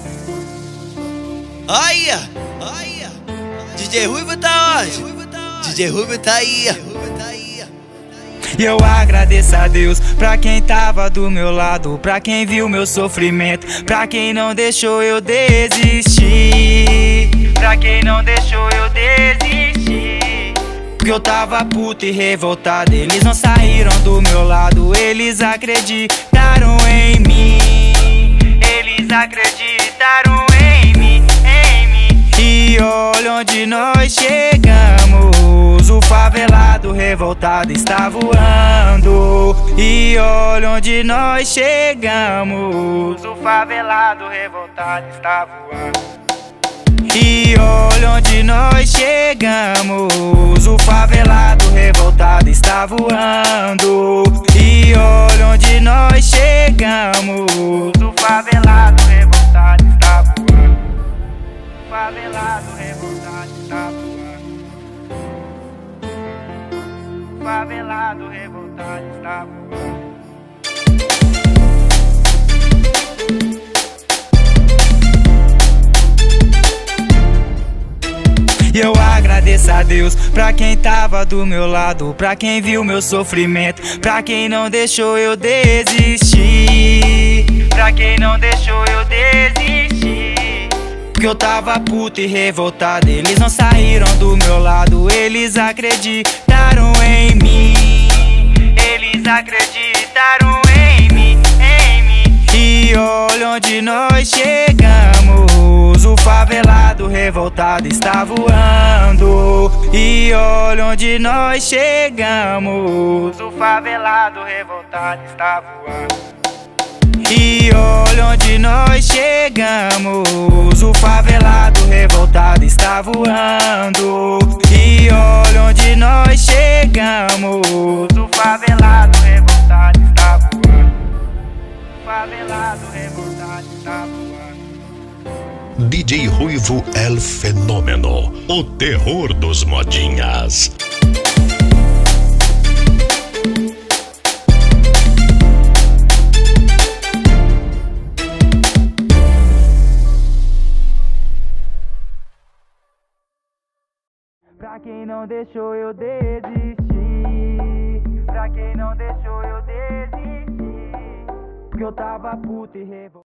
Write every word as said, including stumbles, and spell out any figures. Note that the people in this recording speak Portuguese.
Olha, olha, D J Ruivo tá onde? D J Ruivo tá aí. E eu agradeço a Deus pra quem tava do meu lado, pra quem viu meu sofrimento, pra quem não deixou eu desistir, pra quem não deixou eu desistir. Porque eu tava puto e revoltado, eles não saíram do meu lado, eles acreditaram em mim, eles acreditaram em mim, em mim. E olha onde nós chegamos, o favelado revoltado está voando. E olha onde nós chegamos, o favelado revoltado está voando. E olha onde nós chegamos, o favelado revoltado está voando. E olha onde nós chegamos, o favelado revoltado está voando. O favelado revoltado está voando. O favelado revoltado está voando. E eu agradeço a Deus pra quem tava do meu lado, pra quem viu meu sofrimento, pra quem não deixou eu desistir, pra quem não deixou eu desistir. Porque eu tava puto e revoltado, eles não saíram do meu lado, eles acreditaram em mim, eles acreditaram em mim, em mim. E olha onde nós chegamos, o favelado revoltado está voando. E olha onde nós chegamos, o favelado revoltado está voando. E olha onde nós chegamos, o favelado revoltado está voando. E olha onde nós chegamos, o favelado revoltado está voando. O favelado revoltado está voando. D J Ruivo El Fenômeno, o terror dos modinhas. Pra quem não deixou eu desistir, pra quem não deixou eu desistir, porque eu tava puto e revoltado.